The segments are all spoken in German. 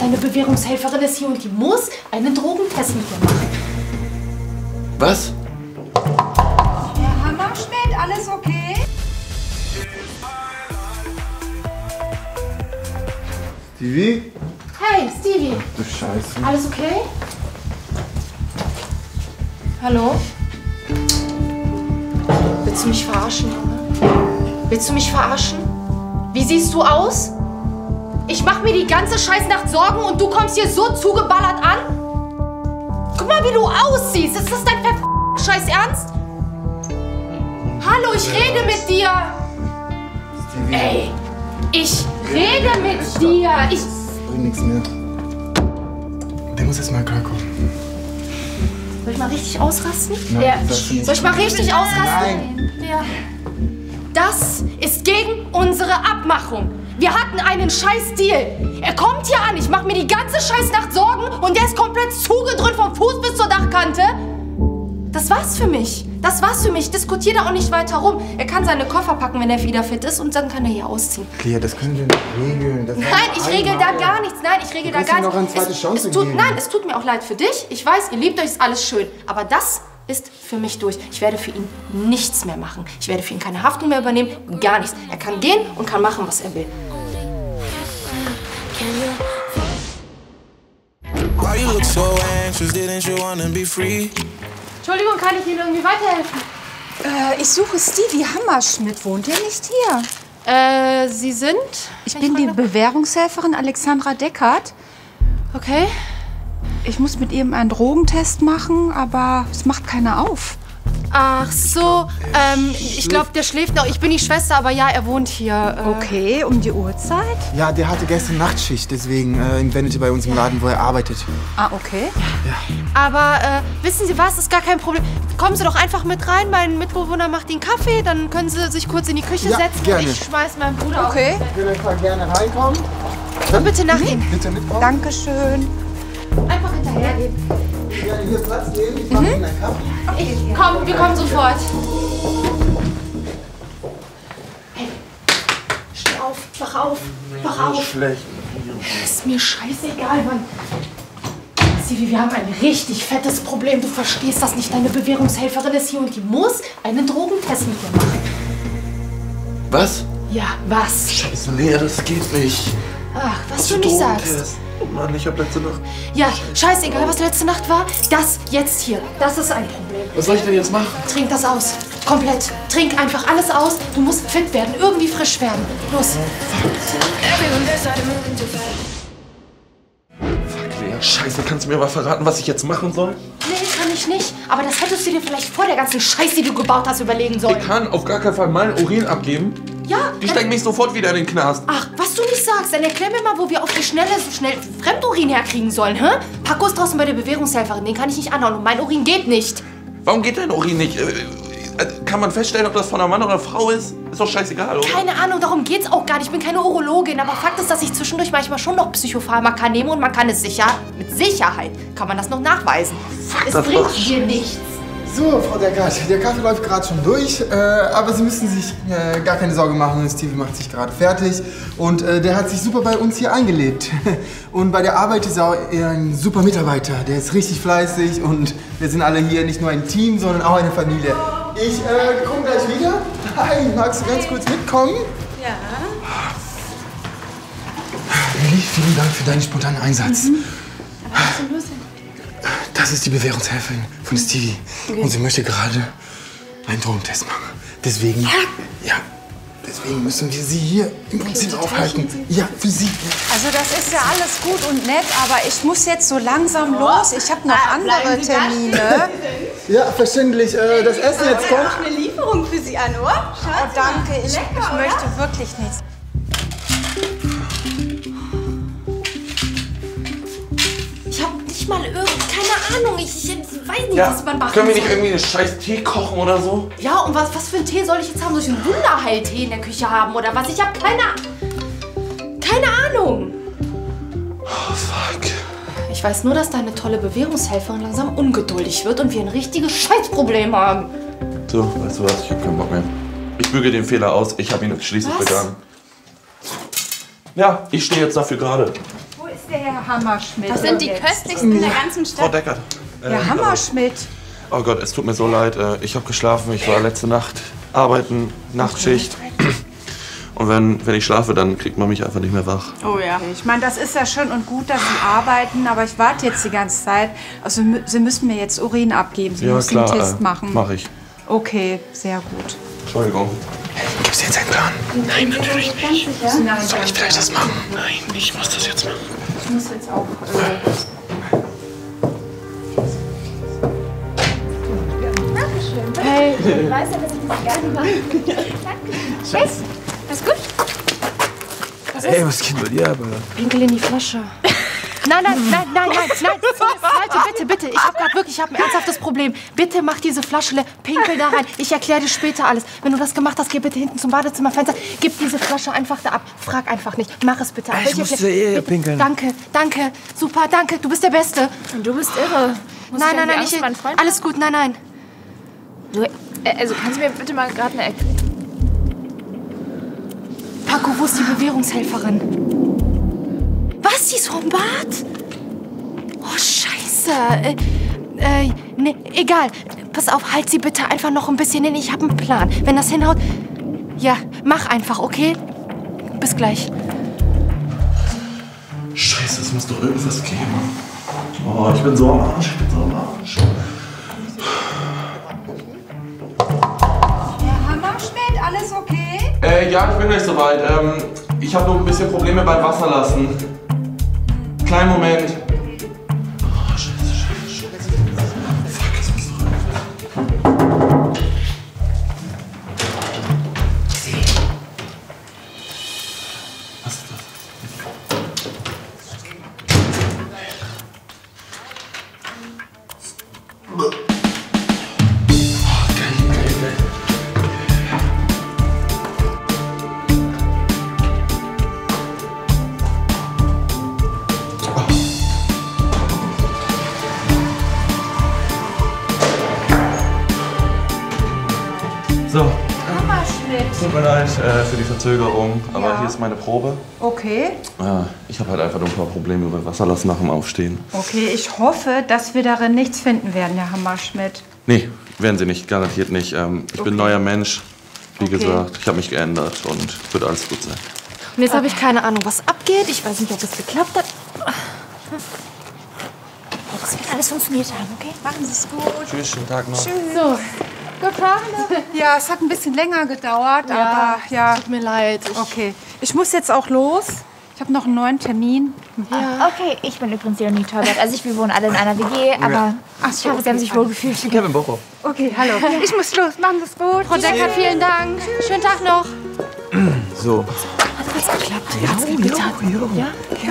Deine Bewährungshelferin ist hier und die muss einen Drogentest mit dir machen. Was? Herr Hammerschmidt, alles okay? Stevie? Hey, Stevie. Du Scheiße. Alles okay? Hallo? Willst du mich verarschen, Junge? Willst du mich verarschen? Wie siehst du aus? Ich mach mir die ganze Scheißnacht Sorgen und du kommst hier so zugeballert an? Guck mal, wie du aussiehst. Ist das dein Scheiß Ernst? Hallo, ich rede mit dir. Stevie. Ey, ich rede mit dir. Ich... Das bringt nichts mehr. Der muss jetzt mal klarkommen. Soll ich mal richtig ausrasten? Nein, das nicht. Soll ich mal richtig ausrasten? Nein. Ja. Das ist gegen unsere Abmachung. Wir hatten einen scheiß Deal. Er kommt hier an, ich mache mir die ganze Scheißnacht Sorgen und der ist komplett zugedröhnt vom Fuß bis zur Dachkante. Das war's für mich. Das war's für mich. Diskutier da auch nicht weiter rum. Er kann seine Koffer packen, wenn er wieder fit ist und dann kann er hier ausziehen. Claire, das können wir nicht regeln. Das Nein, ich regel da gar nichts. Nein, ich regel da gar nichts. noch eine zweite Chance geben. Nein, es tut mir auch leid für dich. Ich weiß, ihr liebt euch, ist alles schön. Aber das ist für mich durch. Ich werde für ihn nichts mehr machen. Ich werde für ihn keine Haftung mehr übernehmen. Gar nichts. Er kann gehen und kann machen, was er will. Entschuldigung, kann ich Ihnen irgendwie weiterhelfen? Ich suche Stevie Hammerschmidt. Wohnt er nicht hier? Sie sind? Ich bin die Bewährungshelferin Alexandra Deckert. Okay. Ich muss mit ihm einen Drogentest machen, aber es macht keiner auf. Ach so, ich glaube, der schläft noch. Ich bin die Schwester, aber ja, er wohnt hier. Okay, um die Uhrzeit? Ja, der hatte gestern Nachtschicht, deswegen im Vanity bei uns im Laden, wo er arbeitet. Ah, okay. Aber wissen Sie was, ist gar kein Problem. Kommen Sie doch einfach mit rein. Mein Mitbewohner macht Ihnen Kaffee, dann können Sie sich kurz in die Küche Ja, setzen. gerne. Ich schmeiß meinen Bruder Okay. Ich will einfach gerne reinkommen. auf. Und bitte nach Ihnen. Bitte mitkommen. Dankeschön. Einfach hinterhergehen. Ja, hier Platz nehmen. Ich mache Ihnen einen Kaffee. Komm, wir kommen sofort. Hey, steh auf, wach auf, wach auf. Schlecht. Ist mir scheißegal, Mann. Stevie, wir haben ein richtig fettes Problem. Du verstehst das nicht. Deine Bewährungshelferin ist hier und die muss einen Drogentest mit dir machen. Was? Ja, was? Scheiße, nee, das geht nicht. Ach, was du nicht sagst. Oh Mann, ich hab letzte Nacht... Ja, scheißegal, was letzte Nacht war. Das jetzt hier, das ist ein Problem. Was soll ich denn jetzt machen? Trink das aus. Komplett. Trink einfach alles aus. Du musst fit werden, irgendwie frisch werden. Los. Fuck, Lea, scheiße, kannst du mir mal verraten, was ich jetzt machen soll? Nee, kann ich nicht. Aber das hättest du dir vielleicht vor der ganzen Scheiße, die du gebaut hast, überlegen sollen. Ich kann auf gar keinen Fall meinen Urin abgeben. Ja. Die stecken mich sofort wieder in den Knast. Ach, was du nicht sagst, dann erklär mir mal, wo wir auf die Schnelle so schnell Fremdurin herkriegen sollen, hä? Paco ist draußen bei der Bewährungshelferin, den kann ich nicht anhauen und mein Urin geht nicht. Warum geht dein Urin nicht? Kann man feststellen, ob das von einer Mann oder einer Frau ist? Ist doch scheißegal, oder? Keine Ahnung, darum geht's auch gar nicht. Ich bin keine Urologin, aber Fakt ist, dass ich zwischendurch manchmal schon noch Psychopharmaka nehme und man kann es mit Sicherheit kann man das noch nachweisen. Fuck, Es das bringt war's. dir nichts. So, Frau Deckert, der Kaffee läuft gerade schon durch, aber Sie müssen sich gar keine Sorge machen. Stevie macht sich gerade fertig und der hat sich super bei uns hier eingelebt. Und bei der Arbeit ist er auch ein super Mitarbeiter. Der ist richtig fleißig und wir sind alle hier nicht nur ein Team, sondern auch eine Familie. Ich komme gleich wieder. Hi, magst du ganz kurz mitkommen? Ja. Lilly, vielen Dank für deinen spontanen Einsatz. Was ist denn los? Das ist die Bewährungshelferin von Stevie. Und sie möchte gerade einen Drogentest machen. Deswegen, ja, deswegen müssen wir sie hier im Prinzip aufhalten. Ja, für sie. Also das ist ja alles gut und nett, aber ich muss jetzt so langsam los. Ich habe noch andere Termine. Ja, verständlich. Das Essen jetzt kommt. Eine Lieferung für Sie an, oder? Oh, danke, ich möchte wirklich nichts. Ich habe nicht mal keine Ahnung. Ich weiß nicht, Ja, was man machen können wir soll. nicht irgendwie einen scheiß Tee kochen oder so? Ja, und was für einen Tee soll ich jetzt haben? Soll ich einen Wunderheiltee in der Küche haben oder was? Ich habe keine Ahnung. Oh, fuck. Ich weiß nur, dass deine tolle Bewährungshelferin langsam ungeduldig wird und wir ein richtiges Scheißproblem haben. So, weißt du was? Ich hab keinen Bock mehr. Ich büge den Fehler aus. Ich habe ihn schließlich Was? begangen. Ja, ich stehe jetzt dafür gerade. Wo ist der? Hammerschmidt. Das sind die köstlichsten in der ganzen Frau Stadt. Deckert. Ja, Hammerschmidt. Oh Gott, es tut mir so leid. Ich habe geschlafen. Ich war letzte Nacht arbeiten, Nachtschicht. Und wenn ich schlafe, dann kriegt man mich einfach nicht mehr wach. Oh ja. Ich meine, das ist ja schön und gut, dass Sie arbeiten, aber ich warte jetzt die ganze Zeit. Also Sie müssen mir jetzt Urin abgeben. Sie müssen einen Test machen. Mache ich. Okay, sehr gut. Entschuldigung. Gibt's jetzt einen Plan? Nein, natürlich nicht. Soll ich vielleicht das machen? Nein, ich muss das jetzt machen. Ich muss jetzt auch... Hey, Ich weiß ja, dass ich das gerne mache. Danke. Alles gut? Ey, was geht bei dir ab, Alter? Pinkel in die Flasche. Nein. Leute, bitte. Ich habe ein ernsthaftes Problem. Bitte mach diese Flasche leer. Pinkel da rein. Ich erkläre dir später alles. Wenn du das gemacht hast, geh bitte hinten zum Badezimmerfenster. Gib diese Flasche einfach da ab. Frag einfach nicht. Mach es bitte. Ich musste eh pinkeln. Danke. Super, danke. Du bist der Beste. Und du bist irre. Nein. Alles gut, nein. Du, also kannst du mir bitte mal gerade eine Erklärung? Paco, wo ist die Bewährungshelferin? Was, die ist vom Bad? Oh, scheiße. Nee, egal. Pass auf, halt sie bitte einfach noch ein bisschen hin. Ich habe einen Plan. Wenn das hinhaut... Ja, mach einfach, okay? Bis gleich. Scheiße, es muss doch irgendwas geben. Oh, ich bin so am Arsch. Herr Hammerschmidt, alles okay? Ja, ich bin gleich soweit. Ich habe nur ein bisschen Probleme beim Wasserlassen. Kleinen Moment. Oh, scheiße. Fuck, es muss doch irgendwas. Was ist das? So, Hammerschmidt. tut mir leid für die Verzögerung, aber Ja. hier ist meine Probe. Okay. Ich habe halt einfach nur ein paar Probleme beim Wasserlassen nach dem Aufstehen. Okay, ich hoffe, dass wir darin nichts finden werden, Herr Hammerschmidt. Nee, werden Sie nicht, garantiert nicht. Ich bin ein neuer Mensch, wie Okay. gesagt. Ich habe mich geändert und wird alles gut sein. Und jetzt habe ich keine Ahnung, was abgeht. Ich weiß nicht, ob es geklappt hat. Das wird alles funktioniert haben, okay? Machen Sie es gut. Tschüss, schönen Tag noch. So, gefahren? Ja, es hat ein bisschen länger gedauert, aber ja. Tut mir leid. Okay, ich muss jetzt auch los. Ich habe noch einen neuen Termin. Okay, ich bin übrigens Leonie Teubert. Also wir wohnen alle in einer WG, aber ich hoffe, Sie haben sich wohl gefühlt. Kevin Bochow. Okay, hallo. Ich muss los. Machen Sie es gut. Frau Decker, vielen Dank. Schönen Tag noch. So. Hat alles geklappt? Ja.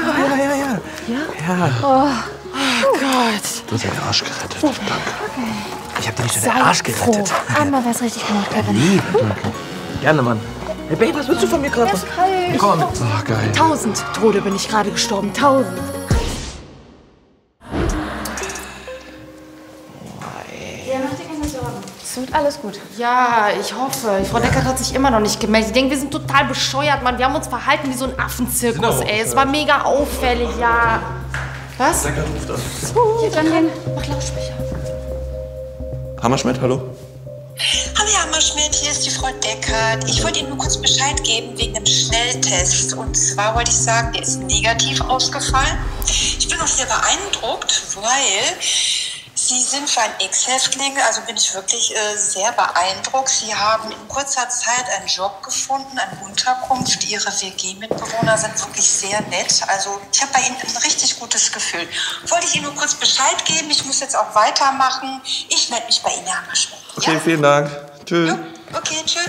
Oh Gott. Du hast den Arsch gerettet. Danke. Ich hab dir nicht nur den Arsch gerettet. Einmal was richtig gemacht, Kevin. Lieb. Gerne, Mann. Hey, Babe, was willst du von mir gerade? Komm. Ach, geil. 1000 Tode bin ich gerade gestorben. 1000. Es wird alles gut. Ja, ich hoffe. Frau Deckert hat sich immer noch nicht gemeldet. Ich denke, wir sind total bescheuert, Mann. Wir haben uns verhalten wie so ein Affenzirkus, ey. Es war mega auffällig, ja. Was? Deckert ruft an. Hier, dann mach Lautsprecher. Hammerschmidt, hallo? Hallo Herr Hammerschmidt, hier ist die Frau Deckert. Ich wollte Ihnen nur kurz Bescheid geben wegen dem Schnelltest. Und zwar wollte ich sagen, der ist negativ ausgefallen. Ich bin auch sehr beeindruckt, weil Sie sind für einen Ex-Häftling, also bin ich wirklich sehr beeindruckt. Sie haben in kurzer Zeit einen Job gefunden, eine Unterkunft. Ihre WG-Mitbewohner sind wirklich sehr nett. Also ich habe bei Ihnen ein richtig gutes Gefühl. Wollte ich Ihnen nur kurz Bescheid geben. Ich muss jetzt auch weitermachen. Ich melde mich bei Ihnen, Herr Hammerschmidt. Okay, vielen Dank. Tschüss. Ja? Okay, tschüss.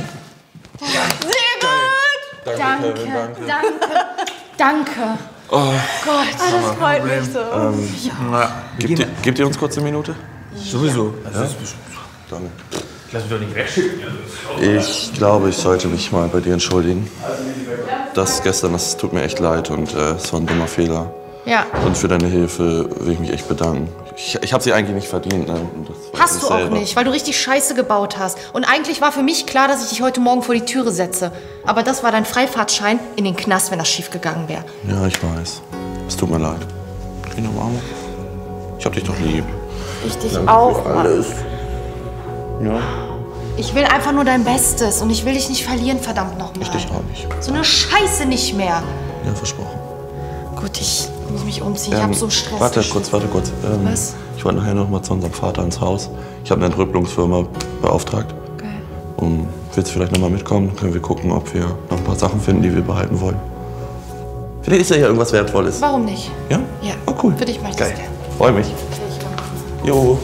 Danke, Kevin, danke. Danke. Oh, Das freut mich so. gebt ihr uns kurz eine Minute? Sowieso. Danke. Lass mich doch nicht wegschicken. Ich glaube, ich sollte mich mal bei dir entschuldigen. Das gestern, das tut mir echt leid und es war ein dummer Fehler. Ja. Und für deine Hilfe will ich mich echt bedanken. Ich habe sie eigentlich nicht verdient. Ne? Und das weiß Hast ich du auch selber. nicht, weil du richtig Scheiße gebaut hast. Und eigentlich war für mich klar, dass ich dich heute Morgen vor die Türe setze. Aber das war dein Freifahrtschein in den Knast, wenn das schief gegangen wäre. Ja, ich weiß. Es tut mir leid. Kleine Mama. Ich hab dich doch lieb. Ich dich Danke auch, für Mann. alles. Ja, Ich will einfach nur dein Bestes und ich will dich nicht verlieren, verdammt nochmal. ich dich auch nicht. So eine Scheiße nicht mehr. Ja, versprochen. Gut, ich muss mich umziehen. Ich hab so Stress. Warte kurz. Was? Ich wollte nachher noch mal zu unserem Vater ins Haus. Ich habe eine Entrüppelungsfirma beauftragt. Geil. Und willst du vielleicht noch mal mitkommen? Dann können wir gucken, ob wir noch ein paar Sachen finden, die wir behalten wollen. Vielleicht ist ja hier irgendwas Wertvolles. Warum nicht? Ja? Ja. Oh, cool. Für dich mach ich Geil. das gerne. Freu mich. Jo.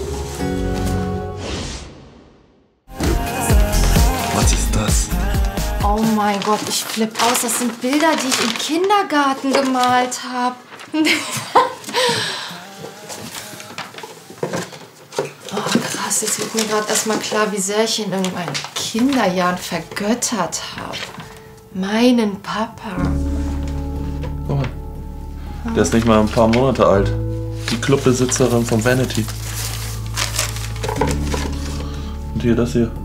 Was ist das? Oh mein Gott, ich flipp aus. Das sind Bilder, die ich im Kindergarten gemalt habe. Oh krass, jetzt wird mir gerade erstmal klar, wie sehr ich ihn in meinen Kinderjahren vergöttert habe. Meinen Papa. Guck mal. Der ist nicht mal ein paar Monate alt. Die Clubbesitzerin von Vanity. Und hier das hier.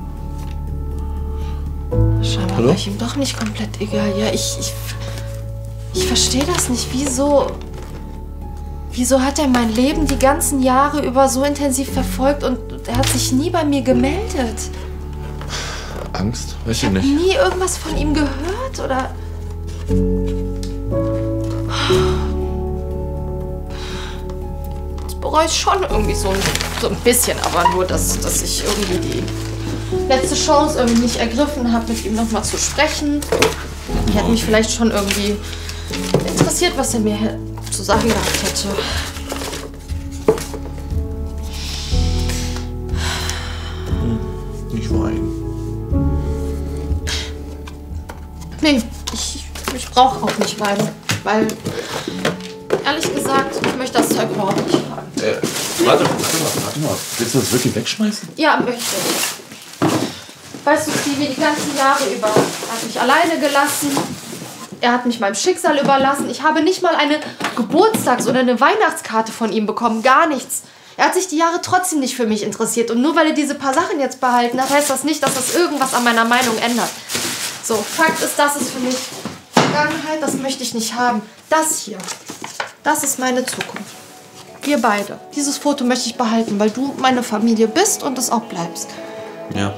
Scheinbar Hallo? war ich ihm doch nicht komplett egal. Ja, ich verstehe das nicht. Wieso hat er mein Leben die ganzen Jahre über so intensiv verfolgt und er hat sich nie bei mir gemeldet? Angst? Weiß ich Ich habe nicht. nie irgendwas von ihm gehört oder... Das bereue ich schon irgendwie so ein bisschen, aber nur, dass ich irgendwie die letzte Chance irgendwie nicht ergriffen habe, mit ihm nochmal zu sprechen. Ich hätte mich vielleicht schon irgendwie interessiert, was er mir zu sagen gehabt hätte. Nicht weinen. Nee, ich brauche auch nicht weinen, weil ehrlich gesagt, ich möchte das Zeug überhaupt nicht haben. Warte mal. Willst du das wirklich wegschmeißen? Ja, möchte ich. Weißt du, Stevie, die ganzen Jahre über hat mich alleine gelassen. Er hat mich meinem Schicksal überlassen. Ich habe nicht mal eine Geburtstags- oder eine Weihnachtskarte von ihm bekommen. Gar nichts. Er hat sich die Jahre trotzdem nicht für mich interessiert. Und nur weil er diese paar Sachen jetzt behalten hat, heißt das nicht, dass das irgendwas an meiner Meinung ändert. So, Fakt ist, das ist für mich Vergangenheit. Das möchte ich nicht haben. Das hier, das ist meine Zukunft. Wir beide. Dieses Foto möchte ich behalten, weil du meine Familie bist und es auch bleibst. Ja.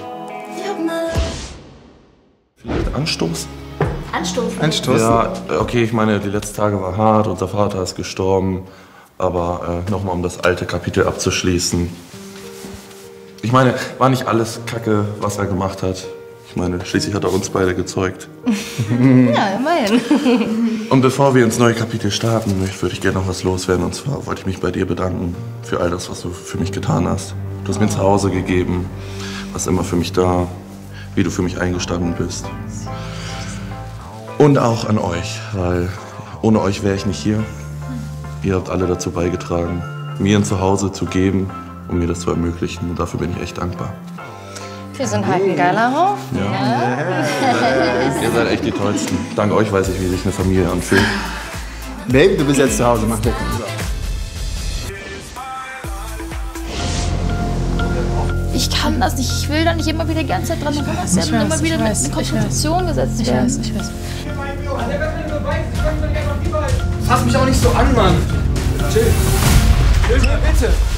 Vielleicht Anstoß? Anstoßen. Ja, okay, ich meine, die letzten Tage war hart, unser Vater ist gestorben. Aber nochmal, um das alte Kapitel abzuschließen. Ich meine, war nicht alles Kacke, was er gemacht hat. Ich meine, schließlich hat er uns beide gezeugt. Ja, immerhin. Und bevor wir ins neue Kapitel starten, würde ich gerne noch was loswerden. Und zwar wollte ich mich bei dir bedanken für all das, was du für mich getan hast. Du hast mir ein Zuhause gegeben, warst immer für mich da, wie du für mich eingestanden bist. Und auch an euch, weil ohne euch wäre ich nicht hier. Ihr habt alle dazu beigetragen, mir ein Zuhause zu geben, um mir das zu ermöglichen. Und dafür bin ich echt dankbar. Wir sind halt ein geiler Haufen. Ihr seid echt die Tollsten. Dank euch weiß ich, wie sich eine Familie anfühlt. Baby, du bist jetzt zu Hause, mach weg. Ich kann das nicht. Ich will da nicht immer wieder die ganze Zeit dran erinnert werden und immer wieder in eine Konfrontation gesetzt werden. Ich weiß. Fass mich auch nicht so an, Mann. Chill. Chill, bitte.